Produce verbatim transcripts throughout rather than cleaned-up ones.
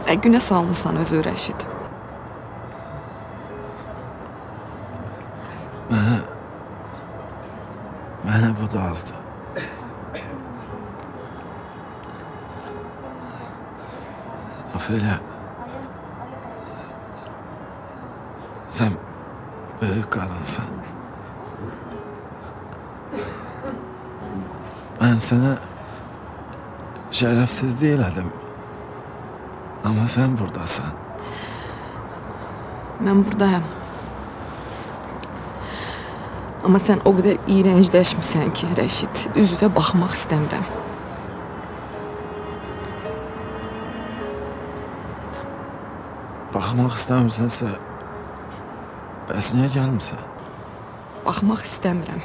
Ə, günə salmısan özü Rəşid. Mənə... Mənə bu da azdır. Afələ... Sən böyük qadınsan. Mən sənə şərəfsizlik elədim. Amma sən buradasan. Mən buradayım. Amma sən o qədər iyrəncləşmirsən ki, Rəşid, üzvə baxmaq istəmirəm. Baxmaq istəmirsənsə, bəs niyə gəlmirsən? Baxmaq istəmirəm.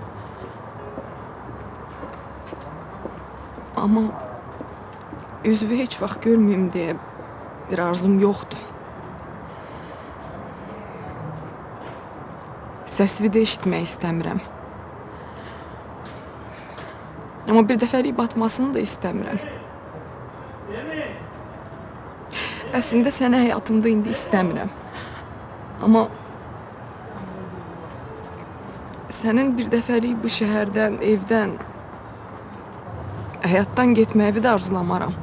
Amma üzvü heç vaxt görməyim deyə bir arzum yoxdur. Səsini də eşitmək istəmirəm. Amma bir dəfəlik batmasını da istəmirəm. Əslində səni həyatımda indi istəmirəm. Amma sənin bir dəfəlik bu şəhərdən, evdən, həyatdan getməyi də arzulamaram.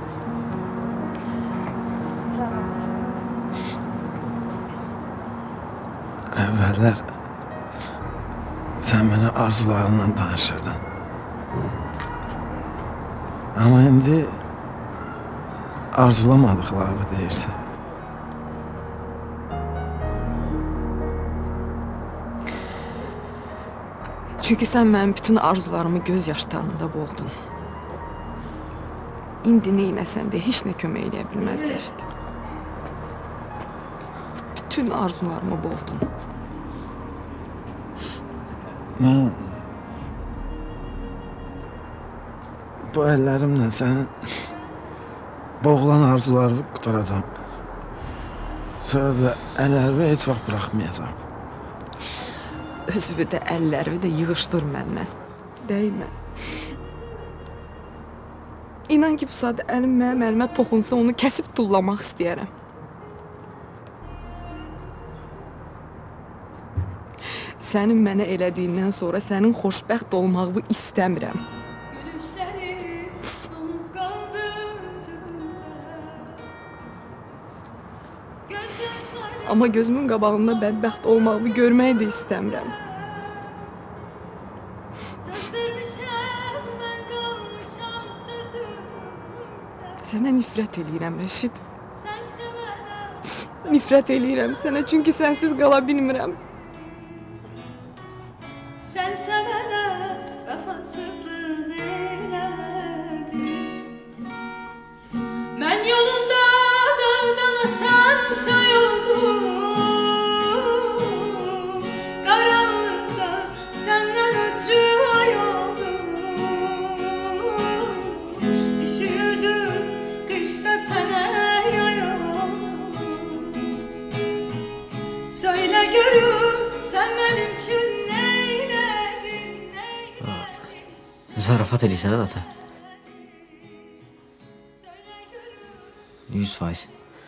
Əvvəllər sən mənə arzularından danışırdın. Amma indi arzulamadıqlarını deyirsən. Çünki sən mənim bütün arzularımı göz yaşlarında boğdun. İndi neynəsən də heç nə kömək eləyə bilməz Rəşid. Bütün arzularımı boğdun. Mən bu əllərimlə sənin boğulan arzularını qutaracam. Sonra da əllərimi heç vaxt buraxmayacam. Özümü də, əllərimi də yığışdır məndən. Dəymə. İnan ki, bu saat əlim mənim əlimə toxunsa, onu kəsib tullamaq istəyərəm. Sənin mənə elədiyindən sonra sənin xoşbəxt olmağını istəmirəm. Amma gözümün qabağında bədbəxt olmağını görməyi də istəmirəm. Sənə nifrət eləyirəm, Rəşid. Nifrət eləyirəm sənə, çünki sənsiz qala bilmirəm. Sən sevənə vəfasızlıq elədin. Mən yolunda dağdan aşan çay oldum. Qaranlıqda səndən ötürü ay oldum. Üşürdüm qışda sənə yay oldum. Söylə görüm sən mənim üçün zarafat eləysən, ata. Yüz faiz.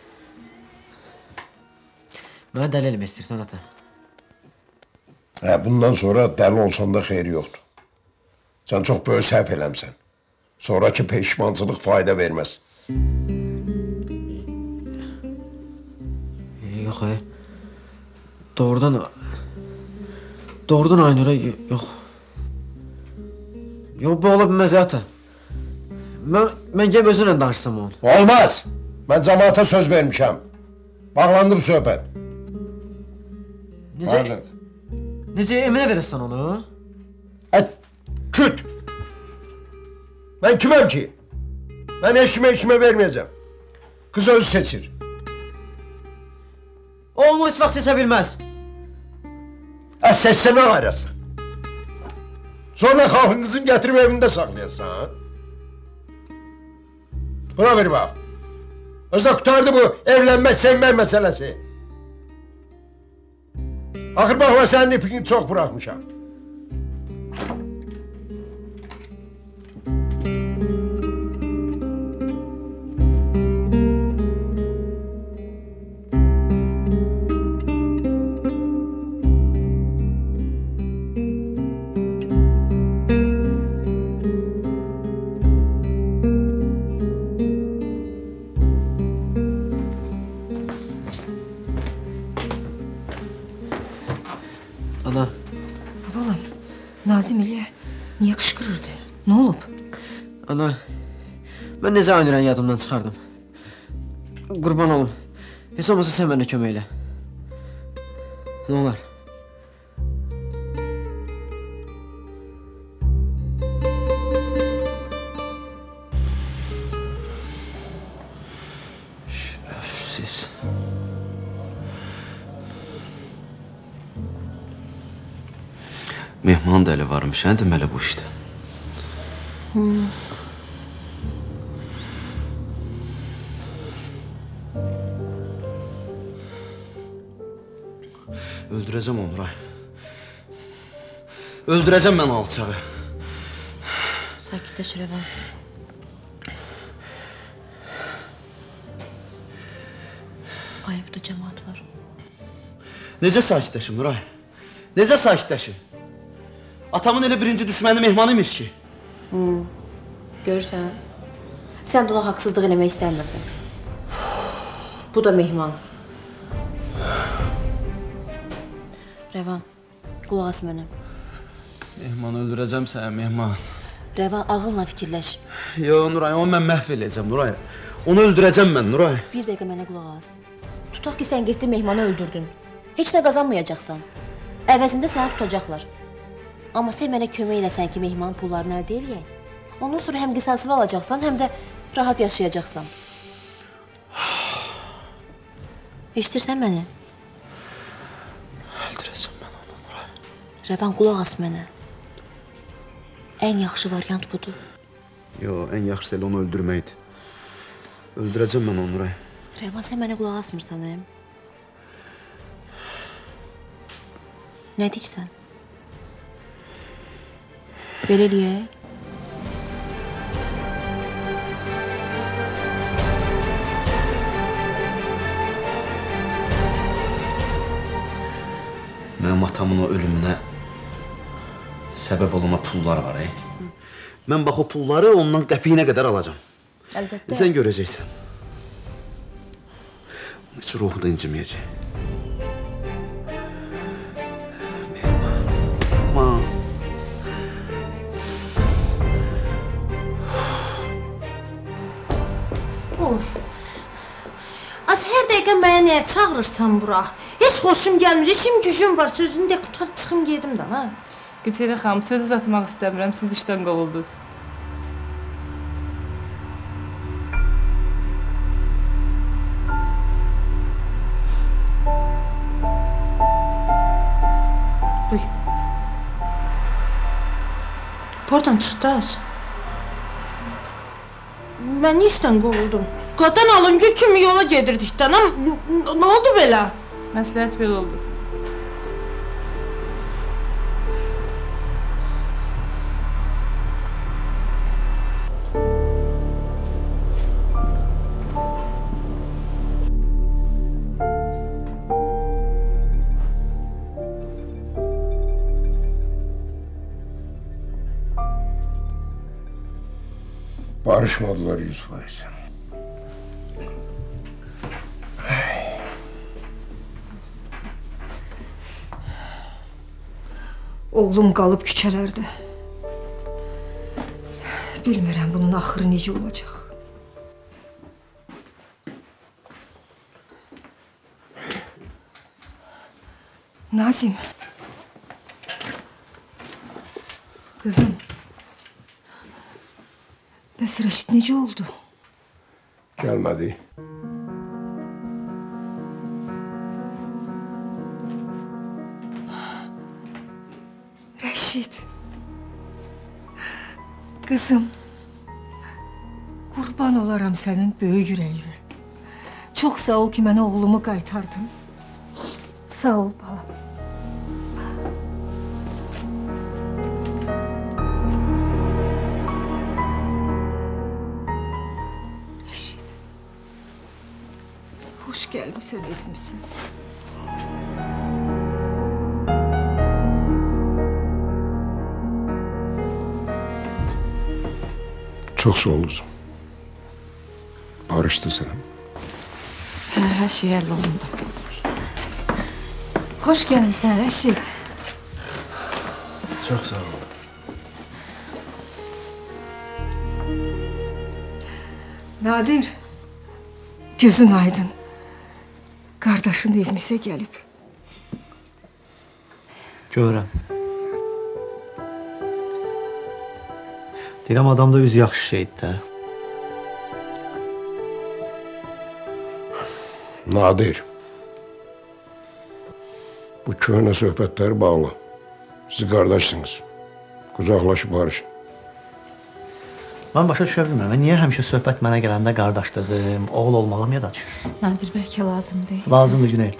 Mənə dəli eləmək istəyirsən, ata. Hə, bundan sonra dəli olsan da xeyri yoxdur. Sən çox böyük səhv eləmsən. Sonraki peşmancılıq fayda verməz. Yox, e. Doğrudan... Doğrudan Aynur'a yox. Yox, bu ola bilməz, ata. Mən, mən gəlib özünlə danışsam onu. Olmaz! Mən cəmaata söz vermişəm. Bağlandı bu söhbət. Necə... Bağlı. Necə Eminə verəsən onu? Ət, küt! Mən kiməm ki? Mən eşimə eşimə verməyəcəm. Qız özü seçir. O onu heç vaxt seçə bilməz. Ə, seçsə nə ayrasın? Sonra xalqınızın gətirib evində saxlayasın. Buna bir bax. Özdə qutardı bu evlənmək, sevmək məsələsi. Axır baxma, sənin ipini çox buraxmışam. Nazim elə niyə qışqırırdı? Nə olub? Ana, mən necə oynayıram yadımdan çıxardım. Qurban olum. Heç olmasa sən mənə kömək elə. Nə olar? Şərəfsiz. Mehman da elə varmış, hə deməli bu işdə. Hmm. Öldürəcəm onu, Nuray. Öldürəcəm mən alçağı. Sakitləş Rəvan. Ayıbda cəmaat var. Necə sakitləşim, Nuray? Necə sakitləşim? Atamın elə birinci düşməni Mehman imiş ki. Hmm. Görürsən, sən də ona haqsızlıq eləmək istəmirdin. Bu da Mehman. Rəvan, qulaq as mənə. Mehman öldürəcəm sənə, Mehman. Rəvan, ağılla fikirləş. Yo, Nuray, onu mən məhv eləyəcəm, Nuray. Onu öldürəcəm mən, Nuray. Bir dəqiqə mənə qulaq as. Tutaq ki, sən getdin Mehmanı öldürdün. Heç nə qazanmayacaqsan. Əvəzində səni tutacaqlar. Amma sən mənə kömək eləsən ki, Mehmanın pullarını əldə eləyək. Ondan sonra həm qisasını alacaqsan, həm də rahat yaşayacaqsan. Eşitirsən məni? Öldürəcəm mən onu, Nuray. Rəvan, qulaq as mənə. Ən yaxşı variant budur. Yo, ən yaxşısı elə onu öldürməkdir. Öldürəcəm mən onu, Nuray. Rəvan, sən mənə qulaq asmırsan, həm? Nə deyirsən? Belə eləyək? Mənim atamın o ölümünə səbəb olana pullar var, ey. Mən bax o pulları ondan qəpiyinə qədər alacam. Əlbəttə. Sən görəcəksən. Onun heç ruhu da inciməyəcək. Mehman. Oy. Az hər dəqiqə mənə nəyə çağırırsan bura? Heç xoşum gəlmir, işim gücüm var, sözünü də qutarıb çıxım gedim də, ha? Qıçeri xanım, söz uzatmaq istəmirəm, siz işdən qovuldunuz. Duy. Buradan çıxdı az. Mən işdən qovuldum. Qatan alıncı kimi yola gedirdik də, nə oldu belə? Məsləhət belə oldu. Barışmadılar yüz faiz. Oğlum qalıb küçələrdə. Bilmirəm bunun axırı necə olacaq. Nazim. Qızım. Bəs Rəşid necə oldu? Gəlmədi. Rəşid. Qızım. Qurban olaram sənin böyük ürəyinə. Çox sağ ol ki, mənə oğlumu qaytardın. Sağ ol, balam. Rəşid. Hoş gəlmisən evimizə. Çok sağ olursun. Barıştı sen. Hə, hər şey həll olundu. Xoş gəlmisən, Rəşid. Çox sağ ol. Nadir, gözün aydın. Qardaşın evimizə gəlib. Görürəm. Deyirəm, adam da üz yaxşı şeydir də. Nadir. Bu köhnə söhbətləri bağlı. Siz qardaşsınız. Qucaqlaşıb barışın. Mən başa düşə bilmirəm. Niyə həmişə söhbət mənə gələndə qardaşlığım, oğul olmağım yada düşür? Nadir, bəlkə lazım deyil. Lazımdır Günel.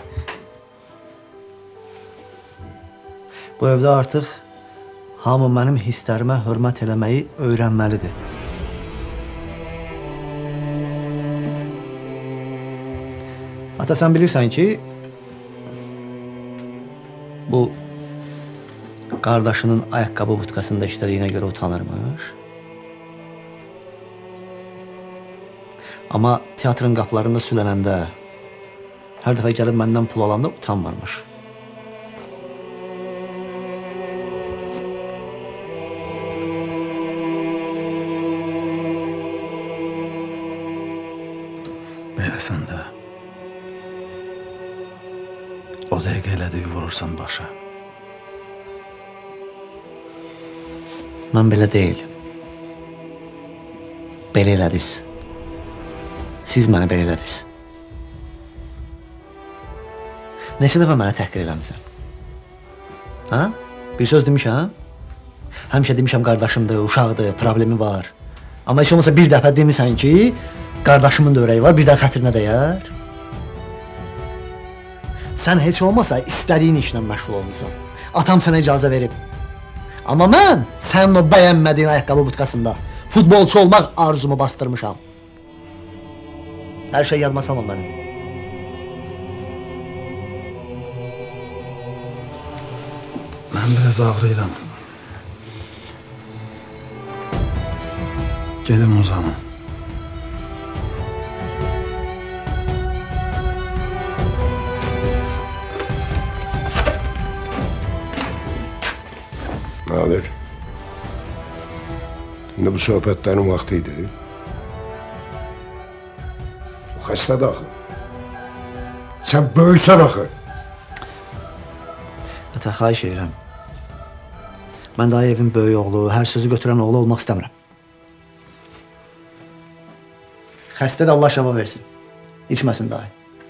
Bu evdə artıq hamı mənim hisslərimə hörmət eləməyi öyrənməlidir. Ata, sən bilirsən ki, bu qardaşının ayaqqabı butkasında işlədiyinə görə utanırmış. Amma teatrın qapılarında sülənəndə, hər dəfə gəlib məndən pul alanda utanmırmış. Beləsən də, o dəqiqə elədiyi vurursan başa. Mən belə deyildim. Belə elədiniz. Siz mənə belə elədiniz. Neçə dəfə mənə təhqir eləmişsən? Ha? Bir söz demişəm? Həmişə demişəm qardaşımdır, uşaqdır, problemi var. Amma heç olmasa bir dəfə demişsən ki, qardaşımın da ürəyi var, birdən xətrinə dəyər. Sən heç olmasa istədiyin işlə məşğul olmuşsan. Atam sənə icazə verib. Amma mən sənin o bəyənmədiyin ayaqqabı butkasında futbolçu olmaq arzumu bastırmışam. Hər şey yadıma salma mənim. Mən biraz ağrıyıram. Gedim uzanım. Nadir. İndi bu söhbətlərin vaxtı idi. Xəstədir axı. Sən böyüksən axı. Ata, xahiş edirəm. Mən daha evin böyük oğlu, hər sözü götürən oğlu olmaq istəmirəm. Xəstə də Allah şəfa versin. İçməsin daha.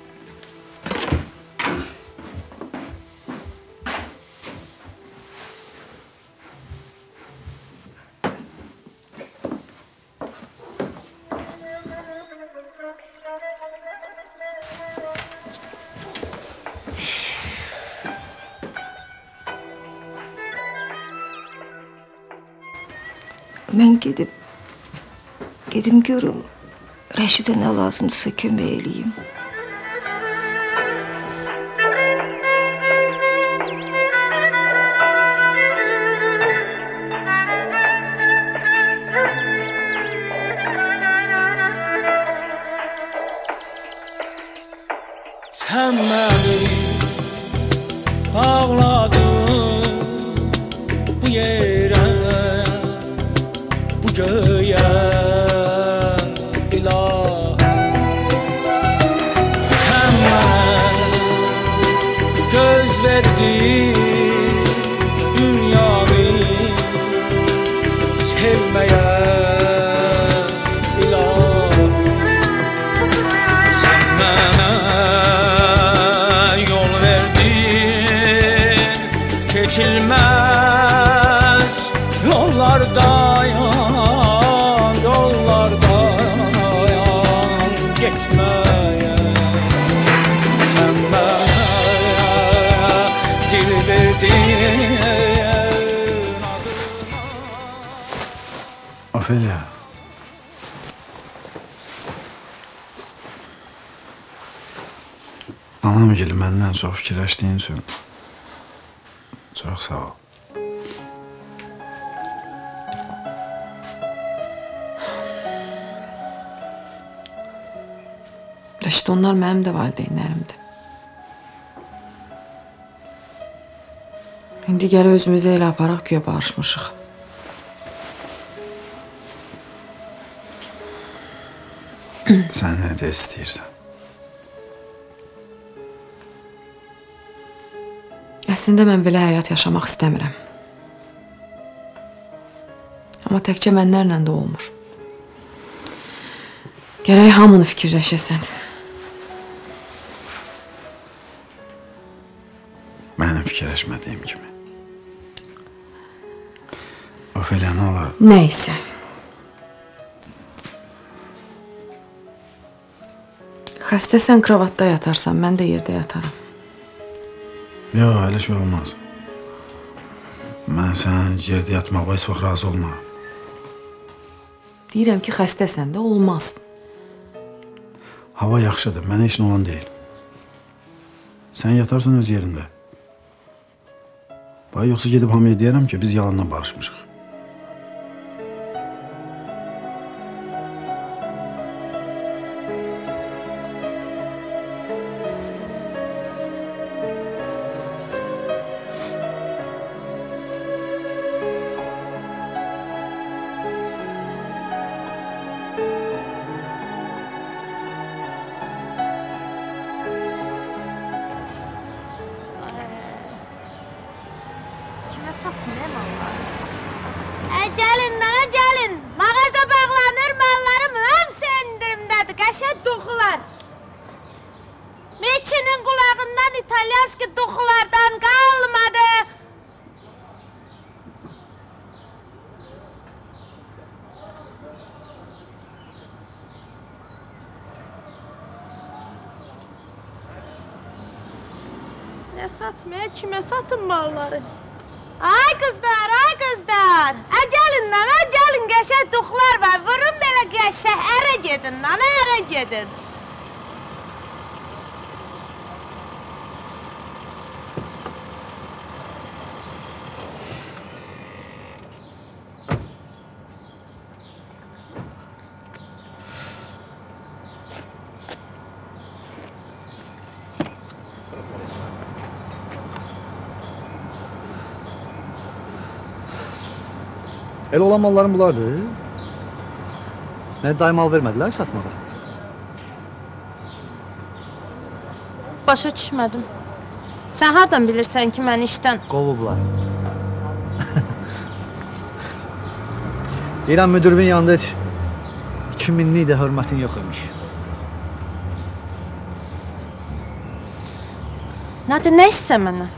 Mən gedib, gedim görüm, Rəşidə nə lazımdırsa kömək eləyim. Sən məni bağladın bu yerə, bu göyə, ilahi. Sən mənə göz verdin dünyamı sevməyə, ilahi. Sən mənə yol verdin keçilməz yollardayan, yollardayan getməyə. Sən mənə dil verdin. Ofeliya. Anam gili məndən çox fikirləşdiyin üçün çox sağ ol. Rəşid, onlar mənim də valideynlərimdir. İndi gələ özümüzə elə aparaq güya barışmışıq. Sən necə istəyirsən. Əslində mən belə həyat yaşamaq istəmirəm. Amma təkcə mənlərlə də olmur. Gərək hamını fikirləşəsən. Mənim fikirləşmədiyim kimi. Ofeliya, nə olar? Nəysə. Xəstəsən, kravatda yatarsan, mən də yerdə yataram. Yox, elə şey olmaz. Mən sənin yerdə yatmağa heç vaxt razı olmaram. Deyirəm ki, xəstəsən də olmaz. Hava yaxşıdır, mənə heç nə olan deyil. Sən yatarsan öz yerində. Bax, yoxsa gedib hamıya deyərəm ki, biz yalandan barışmışıq. Nə satmaya, kimə satın malları? Ay qızlar, ay qızlar! Ə gəlin lan, ə gəlin, qəşəng duxlar var. Vurun belə qəşəng, ərə gedin lan, ərə gedin. Elə olan malların bunlardır. Mənə dayı mal vermədilər satmağa. Başa düşmədim. Sən hardan bilirsən ki, məni işdən... Qovublar. Deyirəm, müdürün yanında heç iki minlik də hörmətin yox imiş. Nədir, nə istəsən məndən?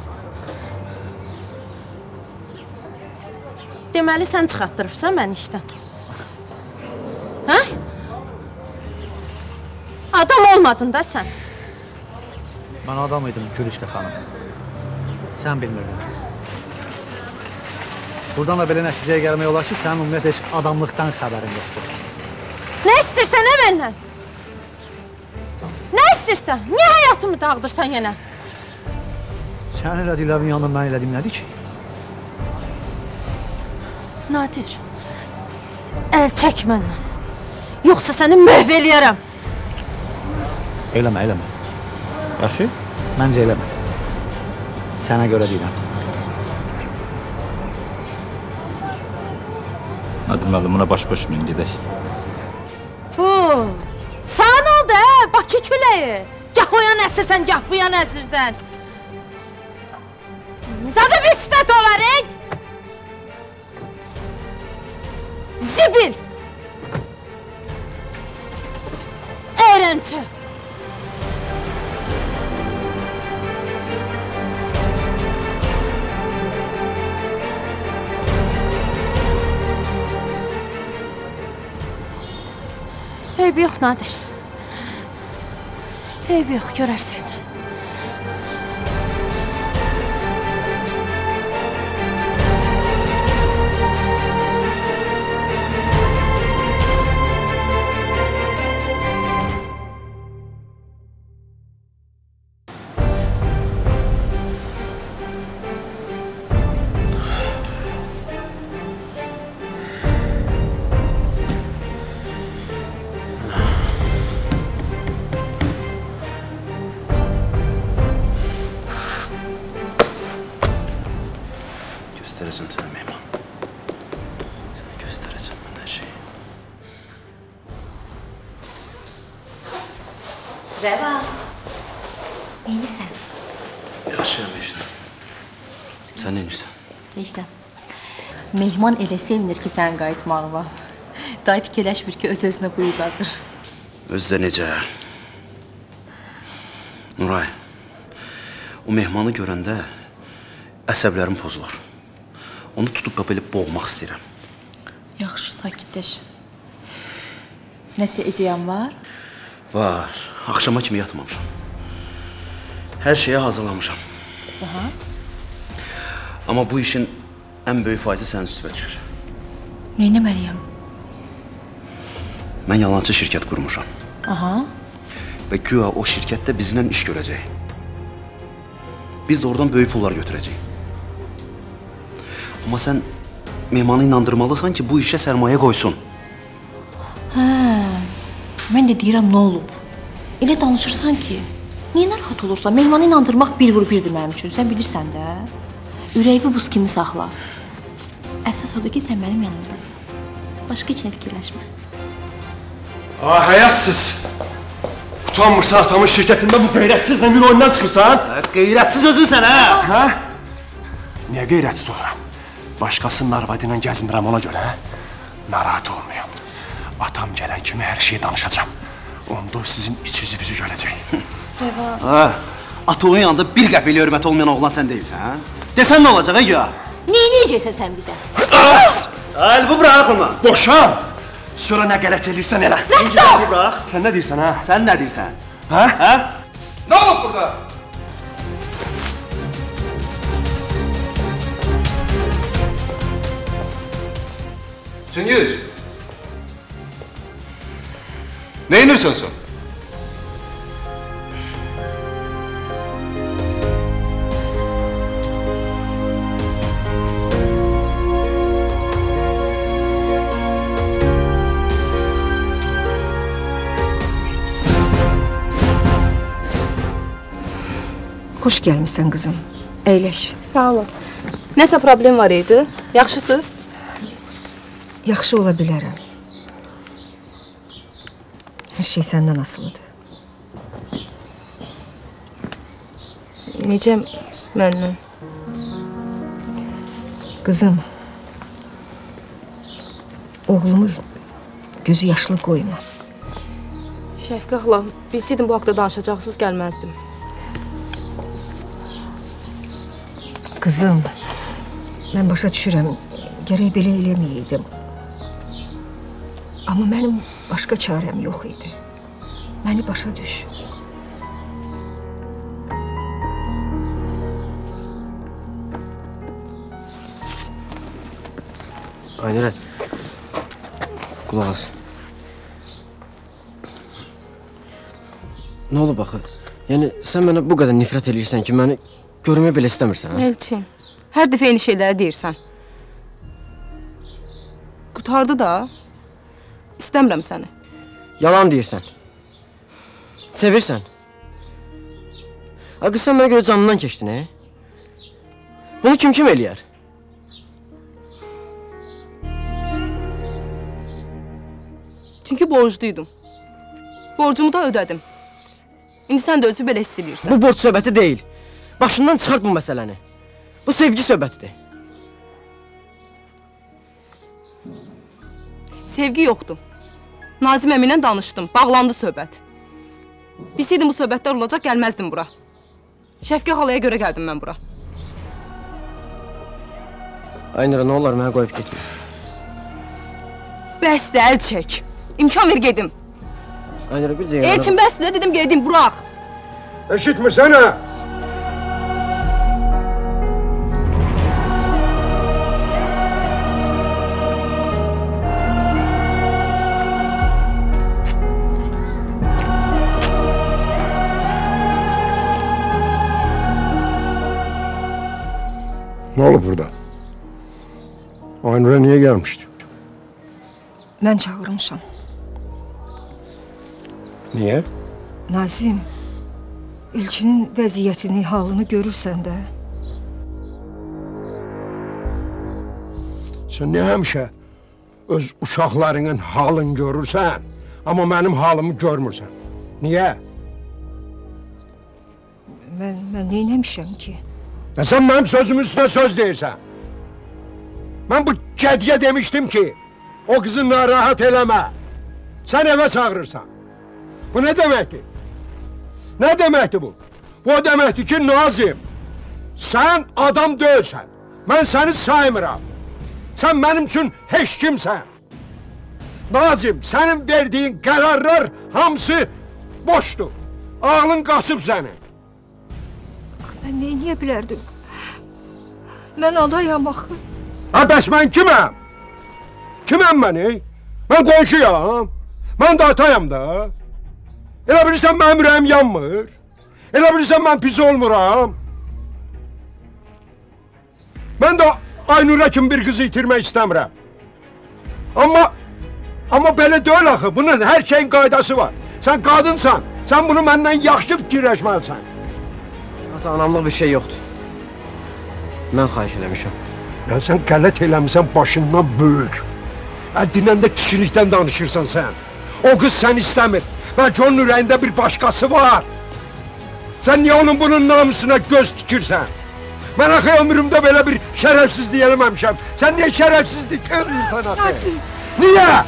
Deməli, sən çıxartdırırsan məni işdən. Hə? Adam olmadın da sən. Mən adam idim, Gülüşdə xanım. Sən bilmirdin. Buradan da belə nəticəyə gəlmək olar ki, sənin ümumiyyət heç adamlıqdan xəbərin yoxdur. Nə istəyirsən, nə məndən? Nə istəyirsən? Niyə həyatımı dağıdırsan yenə? Sən elədiklərin yanında mən elədiyim nədir ki? Nadir, əl çək məndən. Yoxsa səni məhv eləyərəm. Eləmə, eləmə. Yaxşı, məncə eləmə. Sənə görə deyirəm. Nadir müəllim, buna baş qoşmayın, gedək. Puh, sağ nə oldu, hə? Bakı küləyi. Gah o yan əsirsən, gah bu yan əsirsən. Zadə bir sifət olar, ey! Zibil! Eğlence! Eybi yox, Nadir. Eybi yox, görərsən sən. Göstereceğim sana Meyman. Sana göstereceğim ben her şeyi. Rəva. Neynirsən? Yaxşıyam, Mecnun. Sən neynirsən? Neynirsən? Mehman elə sevinir ki, sən qayıtmağıma. Day fikirləşmir ki, öz-özünə quyu qazır. Özdə necə? Nuray, o mehmanı görəndə əsəblərim pozulur. Onu tutub qap elib boğmaq istəyirəm. Yaxşı, sakitləş. Nəsə ideyam var? Var. Axşama kimi yatmamışam. Hər şeyə hazırlamışam. Aha. Amma bu işin ən böyük faizi sənin üstüvə düşür. Neynəməliyəm? Mən yalancı şirkət qurmuşam. Aha. Və güya o şirkətdə bizimlə iş görəcək. Biz də oradan böyük pullar götürəcəyik. Amma sən mehmanı inandırmalısan ki, bu işə sərmayə qoysun. Hə, mən də deyirəm, nə olub? Elə danışırsan ki, niyə narahat olursan? Mehmanı inandırmaq bir vur birdir mənim üçün, sən bilirsən də. Ürəyi buz kimi saxla. Əsas odur ki, sən mənim yanımdasan. Başqa heç nə fikirləşmə. Ah, həyətsiz! Utanmırsan atamın şirkətində bu qeyrətsizlə min oyundan çıxırsan? Qeyrətsiz özün sən, hə? Hə? Niyə qeyrətsiz oluram? Başqasının arvadı ilə gəzmirəm ona görə, hə? Narahat olmayam. Atam gələn kimi hər şeyi danışacam. Onda sizin iç yüzünüzü görəcək. Hə, atoğun yanında bir qəpikli hörmət olmayan oğlan sən deyilsən, hə? Desən nə olacaq, hə, güya? Neynəyəcəksən sən bizə? Əl, bu bırax onu. Boşan! Sonra nə qələt edirsən elə? Bu bırax. Sən nə deyirsən, hə? Sən nə deyirsən? Hə? Hə? Nə olub burada? Cüngiz! Neynirsən sən? Xoş gəlmişsən qızım. Əyləş. Sağ olun. Nəsə problem var idi? Yaxşısınız? Yaxşı ola bilərəm. Hər şey səndən asılıdır. Necə məndən? Qızım, oğlumu gözü yaşlı qoyma. Şəfqə xala, bilsəydim bu haqda danışacaqsınız, gəlməzdim. Qızım, mən başa düşürəm, gərək belə eləməyəydim. Amma mənim başqa çarəm yox idi. Məni başa düş. Aynurə, qulaq as. Nə olub axı? Yəni, sən mənə bu qədər nifrət edirsən ki, məni görməyə belə istəmirsən, hə? Elçin, hər dəfə eyni şeyləri deyirsən. Qutardı da, istəmirəm səni. Yalan deyirsən. Sevirsən. Qız, sən mənə görə canından keçdin, hə? Bunu kim kim eləyər? Çünki borcluydum. Borcumu da ödədim. İndi sən də özü belə hiss edirsən. Bu borc söhbəti deyil. Başından çıxart bu məsələni. Bu sevgi söhbətidir. Sevgi yoxdur. Nazim əmi ilə danışdım, bağlandı söhbət. Bilsəydim bu söhbətlər olacaq, gəlməzdim bura. Şəfqə xalaya görə gəldim mən bura. Aynurə, nə olar, mənə qoyub getmə. Bəsdir, əl çək. İmkan ver gedim. Aynurə, bir cəyən... Elçin, bəsdir də dedim, gedim, burax. Eşitmirsənə? Nə olub burada? Aynurə niyə gəlmişdi? Mən çağırmışam. Niyə? Nazim, Elçinin vəziyyətini, halını görürsən də. Sən niyə həmişə öz uşaqlarının halını görürsən, amma mənim halımı görmürsən? Niyə? Mən, mən neyləmişəm ki? Ya sen benim sözümün üstüne söz deyirsən. Ben bu kediye demiştim ki, o kızı narahat eleme. Sen eve çağırırsan. Bu ne demekti? Ne demekti bu? Bu o demekti ki Nazim, sen adam değilsen. Ben seni saymıram. Sen benim için hiç kimsen. Nazim, senin verdiğin kararlar hamısı boştu. Ağlın kasıp seni. Mən neyləyə bilərdim? Mən adayam axı. Ha bəs mən kiməm? Kiməm mən? ey? Mən qonşuyam. Mən də atayam da. Elə bilirsən mənim ürəyim yanmır. Elə bilirsən mən pis olmuram. Mən də Aynur'a kimi bir kızı itirmək istəmirəm. Amma Amma belə deyil axı. Bunun hər şeyin qaydası var. Sən qadınsan. Sən bunu məndən yaxşı fikirləşməlisən. Ata, anamlıq bir şey yoxdur. Mən xahiş eləmişəm. Ya sən qələt eləmişsən başından böyük. Həddindən də kişilikdən danışırsan sən. O qız səni istəmir. Bəlkə onun ürəyində bir başqası var. Sən niyə onun bunun namusuna göz tikirsən? Mən axı ömrümdə belə bir şərəfsizlik eləməmişəm. Sən niyə şərəfsizlik görürsən axı? Nazim. Niyə?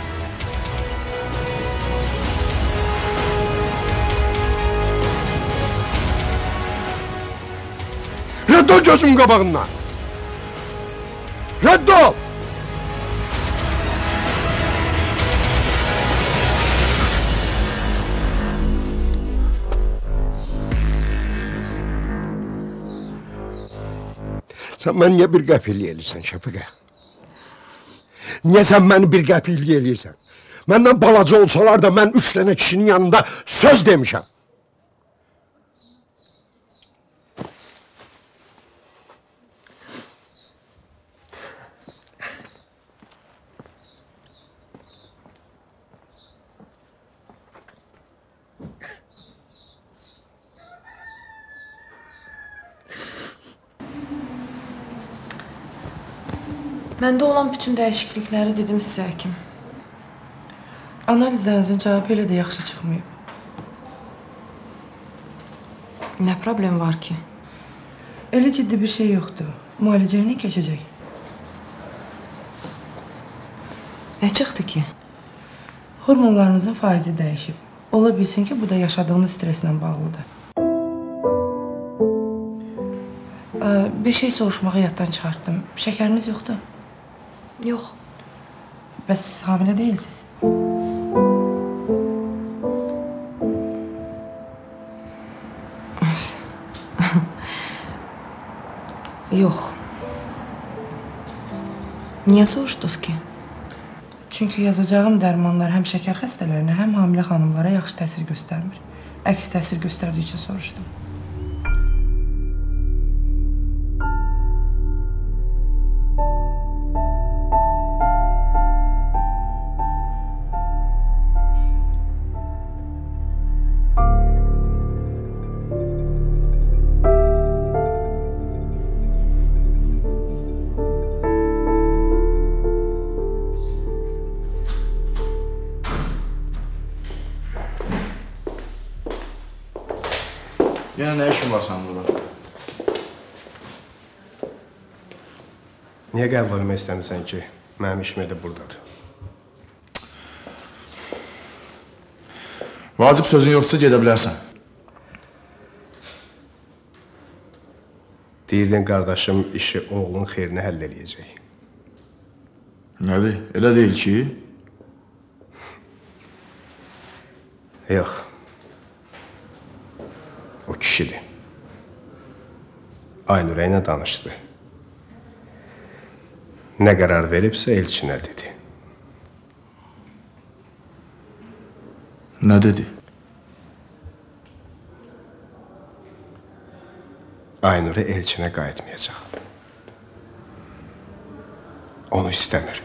Rədd ol gözümün qabağından. Rədd ol! Sən mən niyə bir qəpillik eləyirsən Şəfiqə? Niyə sən məni bir qəpillik eləyirsən? Məndən balaca olsalar da mən üç dənə kişinin yanında söz demişəm. Məndə olan bütün dəyişiklikləri dedim sizə, həkim. Analizlərinizin cavabı elə də yaxşı çıxmayıb. Nə problem var ki? Elə ciddi bir şey yoxdur. Müalicə ilə keçəcək. Nə çıxdı ki? Hormonlarınızın faizi dəyişib. Ola bilsin ki, bu da yaşadığınız streslə bağlıdır. Bir şey soruşmağı yaddan çıxartdım. Şəkəriniz yoxdur? Yox. Bəs hamilə deyilsiniz? Yox. Niyə soruşdunuz ki? Çünki yazacağım dərmanlar həm şəkər xəstələrinə, həm hamilə xanımlara yaxşı təsir göstərmir. Əks təsir göstərdiyi üçün soruşdum. Yenə nə işin var sən burada? Niyə qəbul etmək istəmirsən ki, mənim işim elə buradadır? Vacib sözün yoxsa gedə bilərsən. Deyirdin qardaşım işi oğlun xeyrinə həll eləyəcək. Nədir? Elə deyil ki? Yox. O kişidir. Aynurə ilə danışdı. Nə qərar veribsə elçinə dedi. Nə dedi? Aynurə elçinə qayıtmayacaq. Onu istəmir.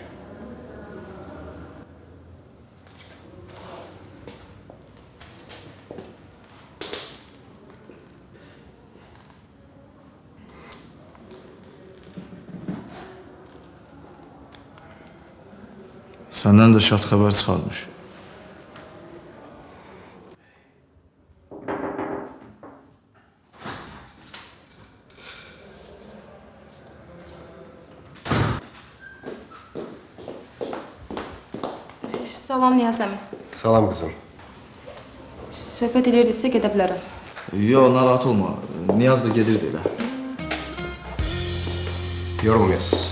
Səndən də şad xəbər çıxarmış. Salam Niyaz əmi. Salam qızım. Söhbət edirdinizsə gedə bilərəm. Yox, narahat olma. Niyaz da gedirdi elə. Yorulmayasınız.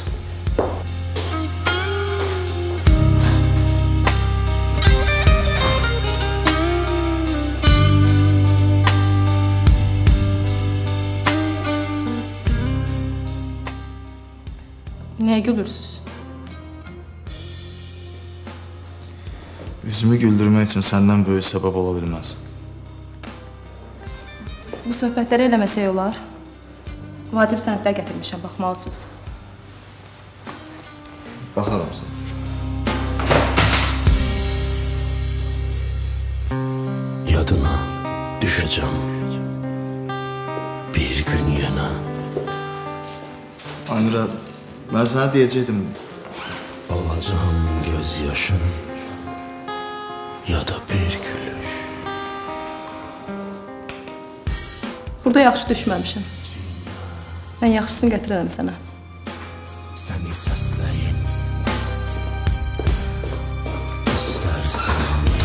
Niyə gülürsünüz? Üzümü güldürmək üçün səndən böyük səbəb ola bilməz. Bu söhbətləri eləməsək olar. Vacib sənədlər gətirmişəm, baxmalısınız. Baxaram sən. Yadına düşəcəm bir gün yenə. Aynura, mən sənə deyəcəkdim. Olacam göz yaşın ya da bir gülüş. Burada yaxşı düşməmişəm. Mən yaxşısını gətirərəm sənə. Səni səsləyim. İstərsən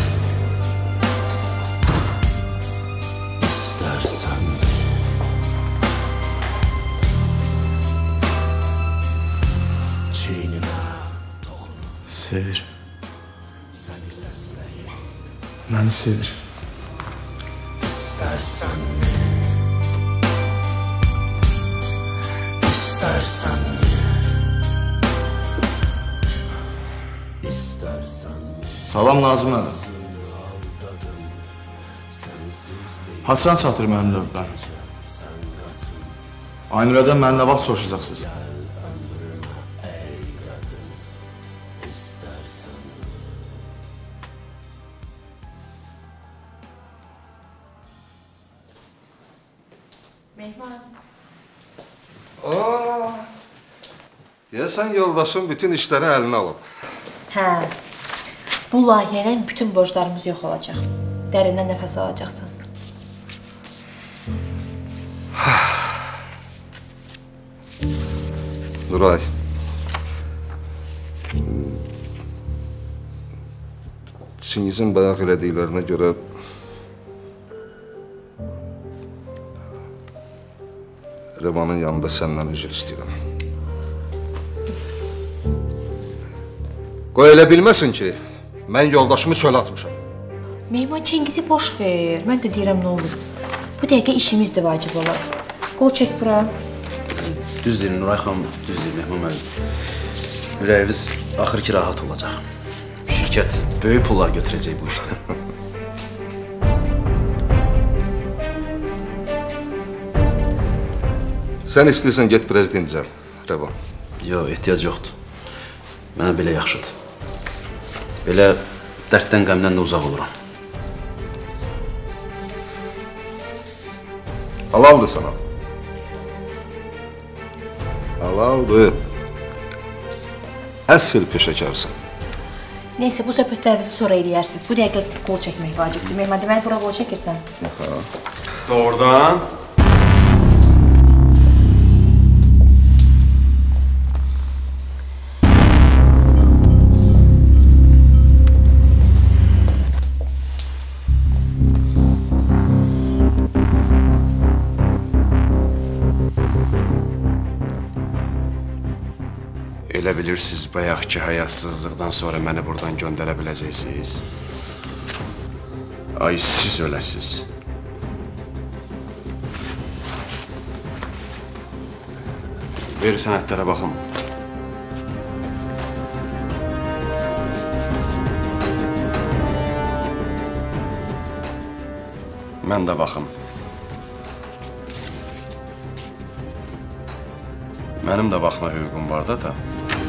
İstərsən çiynimə toxun. Sevir. Səni səsləyim. Məni sevir. İstərsən İstərsən İstərsən Salam Nazım əmi. Hasan çatır mənim növbəm. Aynurədən mən nə vaxt soruşacaqsınız? Mehman. Aa, deyəsən yoldaşım bütün işləri əlinə alıb. Hə. Bu layihə ilə bütün borclarımız yox olacaq. Dərindən nəfəs alacaqsan. Nuray. Çingizin bayaq elədiklərinə görə Revanın yanında səndən üzr istəyirəm. Qoy elə bilməsin ki, mən yoldaşımı çölə atmışam. Mehman Çingizi boş ver. Mən də deyirəm nə olur. Bu dəqiqə işimiz də vacib olar. Qol çək bura. Düz deyir Nuray xanım, düz deyir Mehman müəllim. Ürəyiniz axır ki rahat olacaq. Şirkət böyük pullar götürəcək bu işdə. Sən istəyirsən get biraz dincəl, Revan. Yox, ehtiyac yoxdur. Mənə belə yaxşıdır. Belə dərddən, qəmdən də uzaq oluram. Halaldır sana. Halaldır. Əsl peşəkarsan. Neysə, bu söhbətlərinizi sonra eləyərsiniz. Bu dəqiqə qol çəkmək vacibdir. Mehman, deməli bura qol çəkirsən. Doğrudan. Elə bilirsiniz, bayaqki həyasızlıqdan sonra məni buradan göndərə biləcəksiniz. Ay, siz öləsiz. Ver sənədlərə baxım. Mən də baxım. Mənim də baxma hüququm var da ta.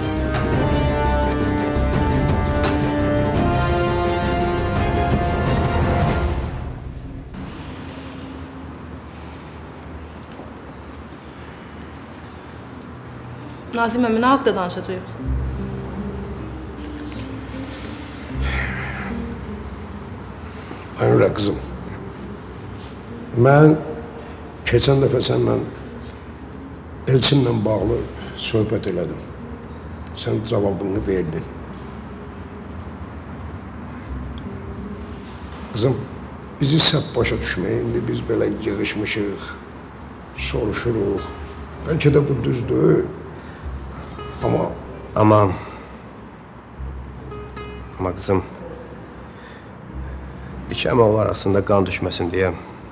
Nazim əmi, nə haqda danışacağıq? Aynura qızım, mən keçən dəfə səndən Elçinlə bağlı söhbət elədim. Sən cavabını verdin. Qızım, bizi səhv başa düşməyə, indi biz belə yığışmışıq, soruşuruq. Bəlkə də bu düzdür. Amma... Amma... Amma qızım... İki əmək arasında qan düşməsin deyə...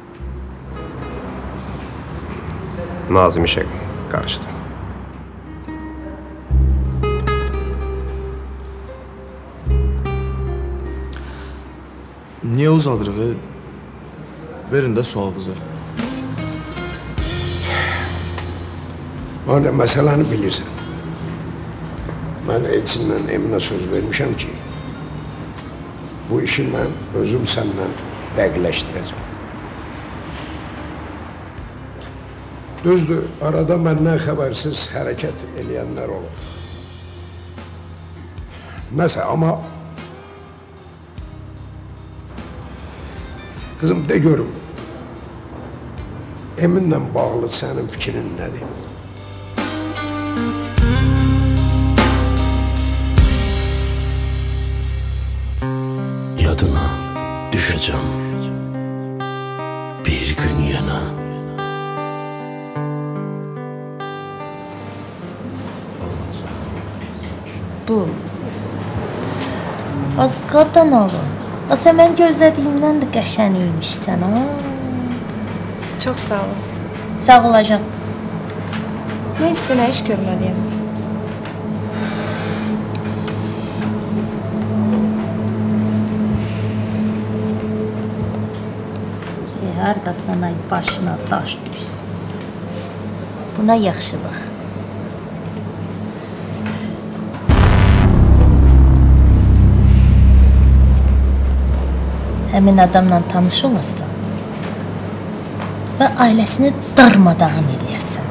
Nazim işə qarışdı. Niyə uzadırıq? Verin də sualınızı. Hani məsələni bilirsən. Mən Elçinlə Eminə söz vermişəm ki, bu işi mən özüm səndən dəqiqləşdirəcəm. Düzdür, arada məndən xəbərsiz hərəkət eləyənlər olur. Nəsə, amma... Qızım, de görüm, Eminlə bağlı sənin fikrin nədir? Yadına düşəcəm bir gün yenə. Bu. Az qadan alın. Asa mən gözlədiyimdən də qəşən imişsən, ha? Çox sağ ol. Sağ olacaq. Mən sizə nə iş görməliyəm? E, harada sana başına daş düşsün. Buna yaxşılıq. Həmin adamla tanış olasın və ailəsini darmadağın eləyəsən.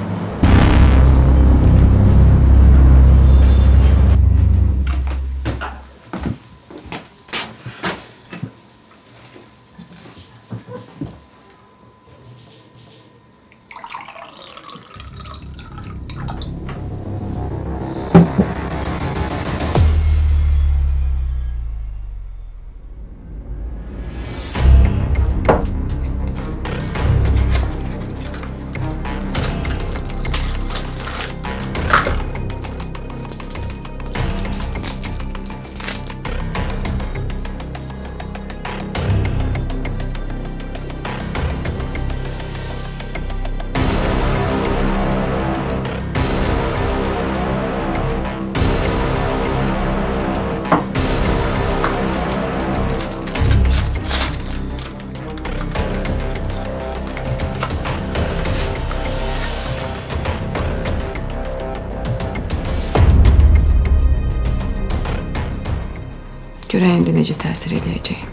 Görək indi necə təsir eləyəcək.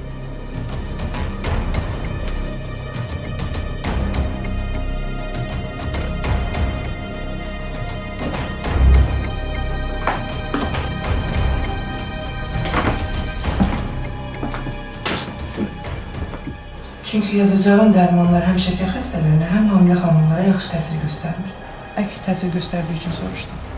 Çünki yazacağım dərmanlar həm şəkər xəstələrinə, həm hamilə xanımlara yaxşı təsir göstərmir. Əks təsir göstərdiyi üçün soruşdum.